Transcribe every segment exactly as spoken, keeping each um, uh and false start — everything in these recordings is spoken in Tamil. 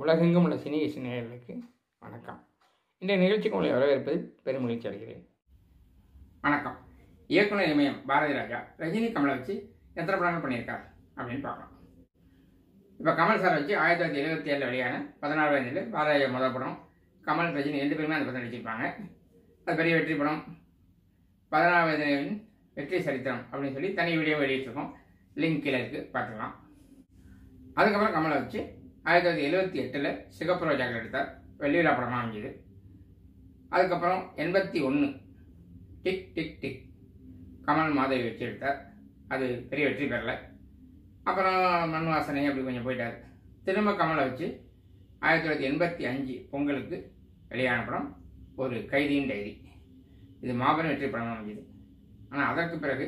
உலகெங்கும் உள்ள சினி இசை நேயர்களுக்கு வணக்கம். இன்றைய நிகழ்ச்சிக்கு உங்களை வரவேற்பதில் பெரும் மகிழ்ச்சி அடைகிறேன். வணக்கம். இயக்குனர் இமயம் பாரதி ராஜா ரஜினி கமலை வச்சு எத்தனை படங்கள் பண்ணியிருக்கார் அப்படின்னு பார்க்கலாம். இப்போ கமல் சார் வச்சு ஆயிரத்தி தொள்ளாயிரத்தி எழுபத்தி ஏழில் வெளியான பதினாறு வயதில் பாரதி ராஜா முதல் படம். கமல் ரஜினி ரெண்டு பேருமே அந்த படம் நடிச்சிருப்பாங்க. அது பெரிய வெற்றி படம். பதினாறு வயதின் வெற்றி சரித்திரம் அப்படின்னு சொல்லி தனி வீடியோ வெளியிட்டிருக்கோம். லிங்க் கீழே இருக்குது, பார்த்துக்கலாம். அதுக்கப்புறம் கமலை வச்சு ஆயிரத்தி தொள்ளாயிரத்தி எழுபத்தி எட்டில் சிகப்பு ரோஜாக்கள் எடுத்தார். வெள்ளிவிழா படமாக அமைஞ்சது. அதுக்கப்புறம் எண்பத்தி ஒன்று டிக் டிக் டிக் கமல் மாதவி வச்சு எடுத்தார். அது பெரிய வெற்றி பெறலை. அப்புறம் மண் வாசனை அப்படி கொஞ்சம் போயிட்டார். திரும்ப கமலை வச்சு ஆயிரத்தி தொள்ளாயிரத்தி எண்பத்தி அஞ்சு பொங்கலுக்கு வெளியான படம் ஒரு கைதியின் டைரி. இது மாபெரும் வெற்றி படமாக அமைஞ்சது. ஆனால் அதற்கு பிறகு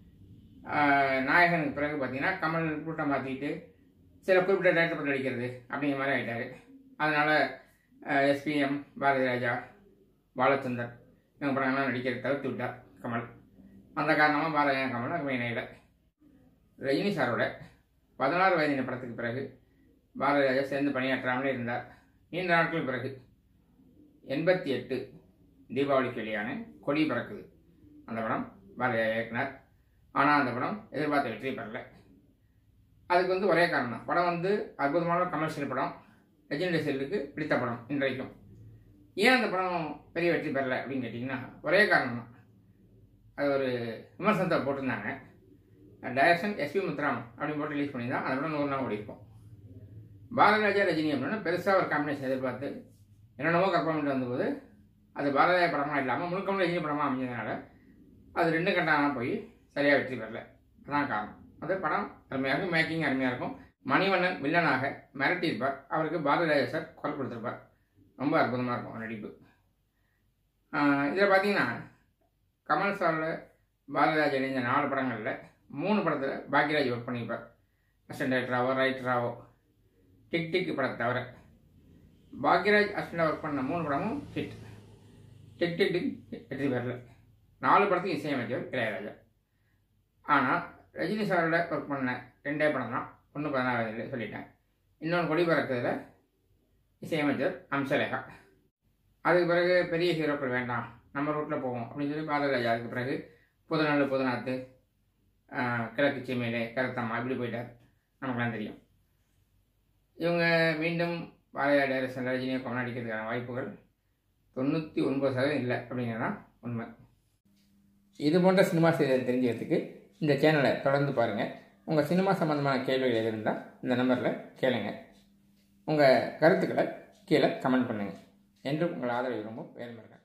நாயகனுக்கு பிறகு பார்த்தீங்கன்னா கமல் கூட்டம் மாற்றிக்கிட்டு சில குறிப்பிட்ட டேரக்டர் படம் நடிக்கிறது அப்படிங்கிற மாதிரி ஆகிட்டார். அதனால் எஸ்பிஎம், பாரதி ராஜா, பாலச்சந்தர் இவங்க படங்கள்லாம் நடிக்கிறது தவிர்த்து விட்டார் கமல். அந்த காரணமாக பாரதி கமல் அது இணையில. ரஜினி சாரோட பதினாறு வயதின படத்துக்கு பிறகு பாரதி ராஜா சேர்ந்து பணியாற்றாமலே இருந்தார். நீண்ட நாட்கள் பிறகு எண்பத்தி எட்டு தீபாவளிக்கு வெளியான கொடி பறக்குது அந்த படம் பாரதி ராஜா இயக்குனர். ஆனால் அந்த படம் எதிர்பார்த்த வெற்றி பெறலை. அதுக்கு வந்து ஒரே காரணம், படம் வந்து அற்புதமான கமர்ஷியல் படம், ரஜினி ரசிகர்களுக்கு பிடித்த படம் இன்றைக்கும். ஏன் அந்த படம் பெரிய வெற்றி பெறலை அப்படின்னு கேட்டிங்கன்னா ஒரே காரணம் தான். அது ஒரு விமர்சனத்தை போட்டிருந்தாங்க. டைரக்ஷன் எஸ்பி முத்துராமன் அப்படின்னு போட்டு ரிலீஸ் பண்ணி தான் அந்த படம் நூறு நாள் ஓடிருக்கும். பாரதி ராஜா ரஜினி அப்படின்னா பெருசாக ஒரு காம்பினேஷன் எதிர்பார்த்து என்னென்னமோ கற்பனை வந்தபோது அது பாரதி ராஜா படமாக இல்லாமல் முழுக்க ரஜினி படமாக அமைஞ்சதுனால அது ரெண்டு கட்டாக போய் சரியாக வெற்றி பெறலை. அதான் காரணம். அது படம் அருமையாக இருக்கும், மேக்கிங் அருமையாக இருக்கும். மணிவண்ணன் வில்லனாக மிரட்டியிருப்பார். அவருக்கு பாரதி ராஜா சார் குரல் கொடுத்துருப்பார். ரொம்ப அற்புதமாக இருக்கும் நடிப்பு. இதில் பார்த்தீங்கன்னா கமல் சாரோட பாரதி ராஜா இணைந்த நாலு படங்களில் மூணு படத்தில் பாக்யராஜ் ஒர்க் பண்ணியிருப்பார். அசிஸ்டன்ட் டைரக்டராகவோ ரைட்டராகவோ. டிக் டிக் படத்தை தவிர பாக்யராஜ் அசிஸ்டண்டாக ஒர்க் பண்ண மூணு படமும் ஹிட். டிக் டிக் டிக் வெற்றி பெறல. நாலு படத்துக்கு இசையமைச்சவர் இளையராஜா. ஆனால் ரஜினி சாரோட ஒர்க் பண்ண ரெண்டே படம் தான். ஒன்று பதினாறு சொல்லிட்டேன். இன்னொன்று கொடி பறக்கிறதுல இசையமைச்சர் அம்சலேகா. அதுக்கு பிறகு பெரிய ஹீரோக்கள் வேண்டாம், நம்ம ரூட்டில் போவோம் அப்படின்னு சொல்லி பாரதி ராஜா. அதுக்கு பிறகு புதுநாள் புதுநாத்து, கிழக்கு சீமையிலே, கருத்தம்மா இப்படி போயிட்டார். நமக்குலாம் தெரியும். இவங்க மீண்டும் பாரதி டைரக்ஷன் ரஜினியை கொண்டு நடிக்கிறதுக்கான வாய்ப்புகள் தொண்ணூற்றி ஒன்பது சதவீதம் இல்லை அப்படிங்கிறதான் உண்மை. இது போன்ற சினிமா செய்தியை தெரிஞ்சுக்கிறதுக்கு இந்த சேனலை தொடர்ந்து பாருங்கள். உங்கள் சினிமா சம்மந்தமான கேள்விகள் எது இருந்தால் இந்த நம்பரில் கேளுங்க. உங்கள் கருத்துக்களை கீழே கமெண்ட் பண்ணுங்கள். என்றும் உங்கள் ஆதரவு விரும்பும் வேல்முருகன்.